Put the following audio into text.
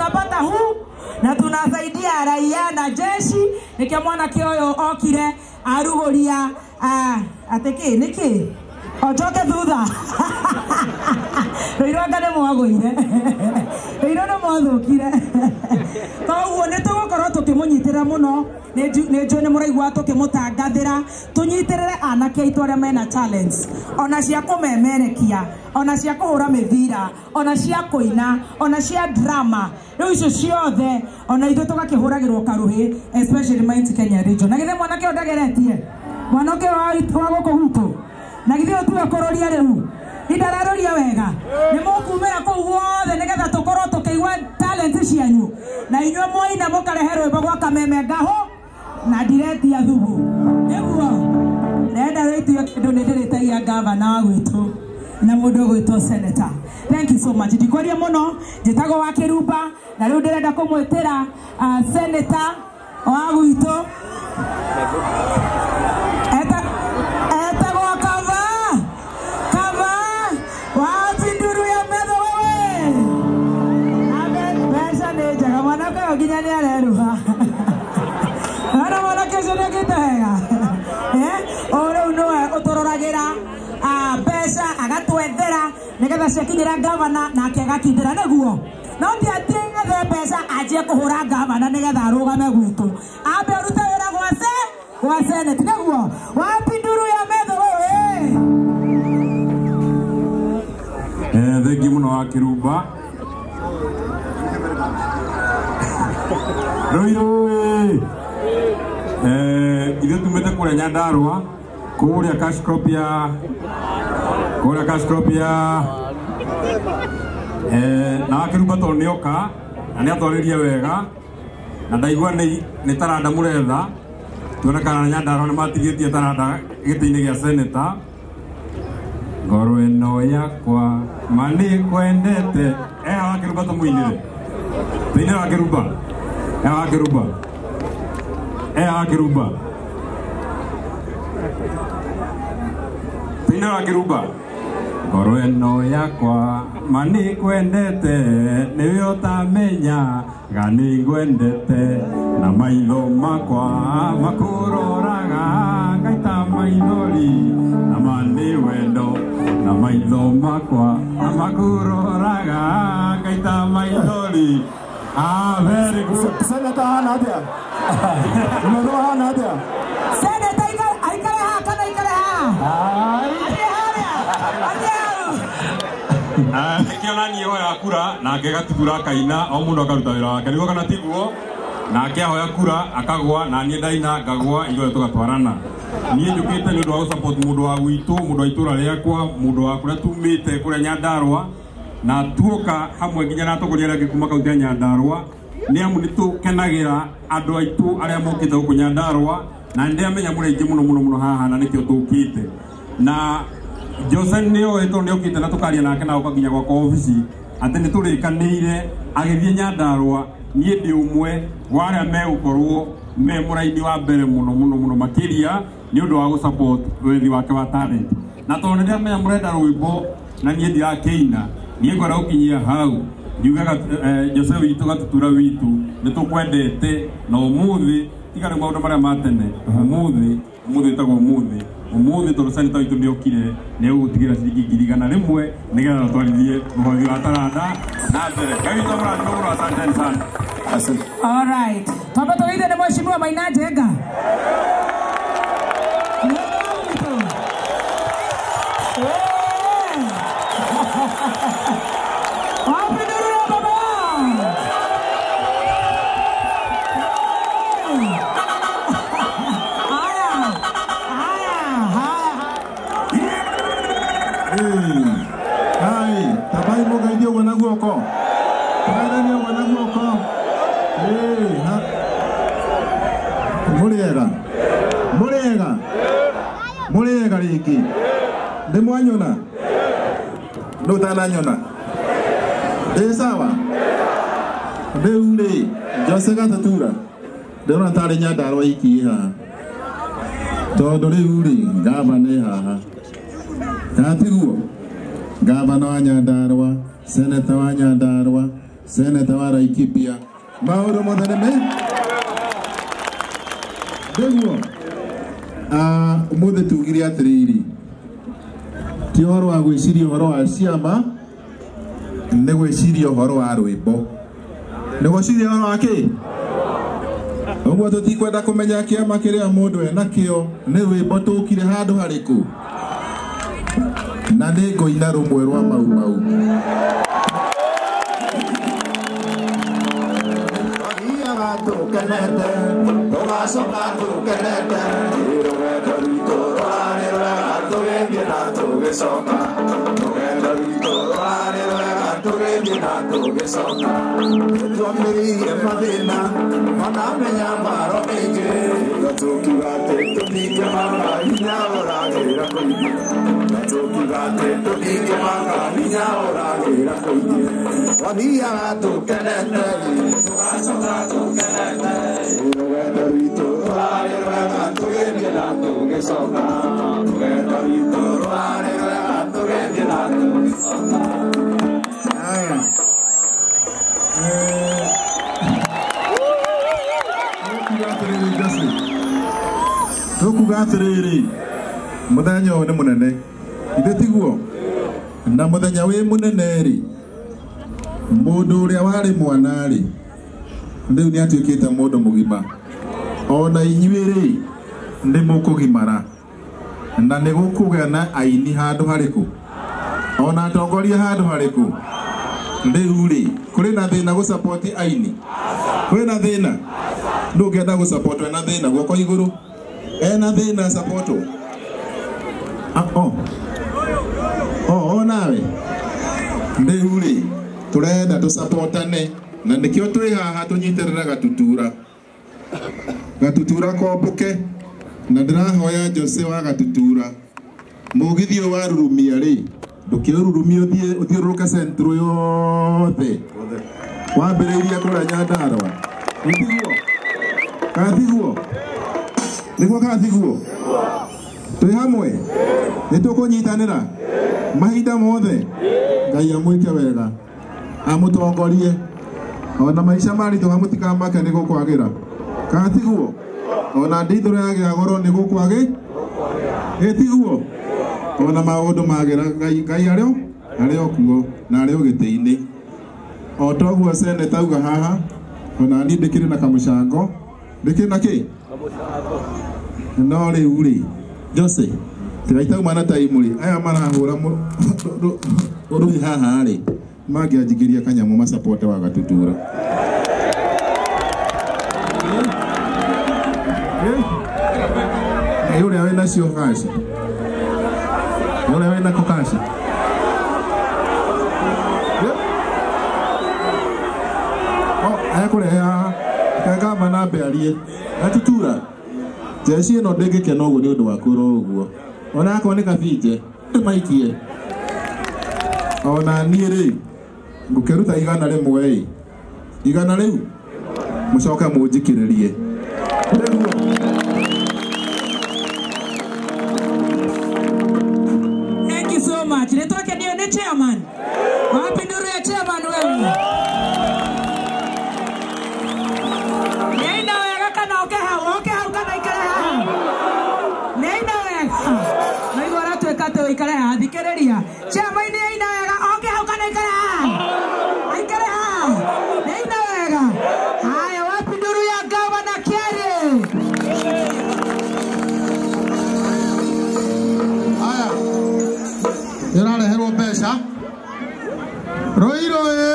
tunapata huu na tunasaidia raia na jeshi. Nikia mwana kioyo okire arugoria ateke niki ojoke thutha Roiroga ne mwagoire Roiroga mwathukire koguo nitugukorwo tukimunyitira muno nejo ne muraigwa tukimutangathira tunyitirire anake aitu aria mena talents ona cia kumemerekia ona cia kuhura mithira ona cia kuina ona cia drama riu icio ciothe ona ithu tugakihuragirwo karuhi especially Mount Kenya region na githe mwanake ondageretie mwanake wa guku gutu na githio tu akororia riu idararoria wega ni mukumera ko wothe nigetha tukorwo tukiigwa talent cianyu na inywe moina mukareherwo bagwa kameme ngaho na diretia thubu niguo renda wetu kindu ndiritagia governor gwitu na mundu gwitwo senator. Thank you so much. Ndikoria muno njitago wa Kirumba na riu ndirenda kumwitira senator wa gwitu Ginyani areruha ana mala kesho nekitega ore uno utororagira pesa agatwethera nigetha ciakinyira governor nake agakindira neguo no ti atinga the pesa aje kuhura governor nigetha arugame gwitu ambe urute wira gwa senate neguo wapi nduru ya metho wewe thengi muno wa Kirumba Roiro ile tumete kule Nyandarua kule Kashkropia na Kirumba tonioka ani atwaririe wega na ndaigua ni taranda muretha tuonekana na Nyandarua ni matigitie taranda giti-ini gia senator ngoro eno yakwa mani kwendete wa Kirumba tumuinire thini wa Kirumba Kirumba thini wa Kirumba ngoro eno yakwa mani kwendete niwe utamenya gani ngwendete na maitho makwa makuroraga ngaita maithori na mani wendo na maitho makwa makuroraga ngaita maithori. Very good. Senator Nadia. No Nadia. Senator ikara kiona ni hoya kura na akegatuthura kaina o mundu akaruta wira wake nigo kana tiguo na akihoya kura akagwa na nie ndaina ngagwa ithuothe tugatwarana nie njukite ni undu wa support mundu wa gwitu mundu wa itura riakwa mundu wa kuria tumite kuria Nyandarua na tuoka hamwe nginya na togoria rage kuma kaunti ya Nyandarua ni amu ni tukenagira andu aitu aria mokite guku Nyandarua na ndi amenya muraingi muno haha na nikio tukite na Jose nio eto ndio kite na tukaria nake na ukaginya kwa ofisi ati ni turikanire agithie Nyandarua nie ndi umwe waria me ukorwo me muraini wa mbere muno makiria ni undu wa gusupport wethi wake wa talent na tondu ndio amenya murenda rwimbo na nie ndi akeina nie ngora ukinyia hau yugaga Jose witu gatutura witu ni tukwendete na umuthi tigare maundu maria matene umuthi tagwo umuthi tondu senator witu ndio kire ni ugutigira ciringi 100 nigetha twarithie muhothi wa taranda na mbere gaito mura asante sana. All right, tondu tuithe ni mheshimiwa Maina Njenga Muriega riki ndimwanyona ndutananyona sawa ndeure Jose gatatura ndona tari Nyandarua iki ha tondu riu ri gavana haha natiguo gavana wa Nyandarua senator wa Nyandarua Seneta wa Laikipia maũndũ mothe nĩ nĩguo ũmũthĩ tugire atĩrĩrĩ ti ũhoro wa gwĩciria ũhoro wa ciama nĩ gwĩciria ũhoro wa rwĩmbo nĩ gwĩciria ũhoro wa kĩ ũguo tũtikwenda kũmenya kĩama kĩrĩa mũndũ ena kĩo nĩ rwĩmbo tũkire handũ harĩkũ na nĩ ngũina rũmwe rwa mau Tukugatiriri muthenya ũyũ nĩ mũnene ithe tiguo na muthenya wĩ mũnene rĩ mũndũ ũrĩa warĩ mwana rĩ rĩu nĩ atuĩkĩte mũndũ mũgima ona inyuĩ rĩ nĩ mũkũgimara na nĩ gũkũgĩa na aini handũ harĩkũ ona atongoria handũ harĩkũ rĩu rĩ kũrĩ na thĩna gũsapoti aini kũrĩ na thĩna ndũngĩenda gũsapotwo ena thĩna guoko igũrũ ena thĩna sapoto nawe rĩu rĩ tũrenda tũsapotane na nĩkĩo twĩ haha tũnyitĩrĩra gatutura kombũke na ndĩrahoya Jose wa gatutura mũgithi ũyũ warurumia rĩ ndũkĩrurumia ũthiũrũrũke centro yothe wambĩrĩirie kũrĩa Nyandarua nĩguo kathiguo twĩ hamwe nĩtũkũnyitanĩra mahinda mothe Ngai amwĩke wega amũtongorie ona maica maritũha mũtikamake nĩ gũkwagĩra kathiguo ona ndithũra yagĩa goro nĩ gũkwagĩ ona maũndũ magĩra Ngai arĩ okuo na arĩ ũgĩtĩ-inĩ o toguo seneta auga haha ona niĩ ndĩkĩrĩ na kamũcango ndĩkĩrĩ na kĩ no rĩu rĩ Jose tigaitauma na taimu rĩ aya marahũra ũrũi haha rĩ mangĩanjigĩria kanyamũ masapote wa gatutura ũrĩa wĩna cio kaci ũrĩa wĩna kokaci kũrehe haha kangamba na mbearie gatutura jeci ĩno ndĩngĩkena ũguo nĩ ũndũ wa kwĩrwo ũguo ona akorwo nĩ kabinje maikie ona niĩ rĩ ngũkĩruta igana rĩmwe rĩ igana rĩu mũcoke mũnjikĩrĩrie Thank you so much. Nĩtwakenio nĩ chairman wapi nduru ya chairman wewe ikare ha thikĩrĩria chairman nĩ aina wega oke hau kana ikare ha neina wega haya wapi nduru ya gavana Kiari haya ĩrareherwo mbeca Roiro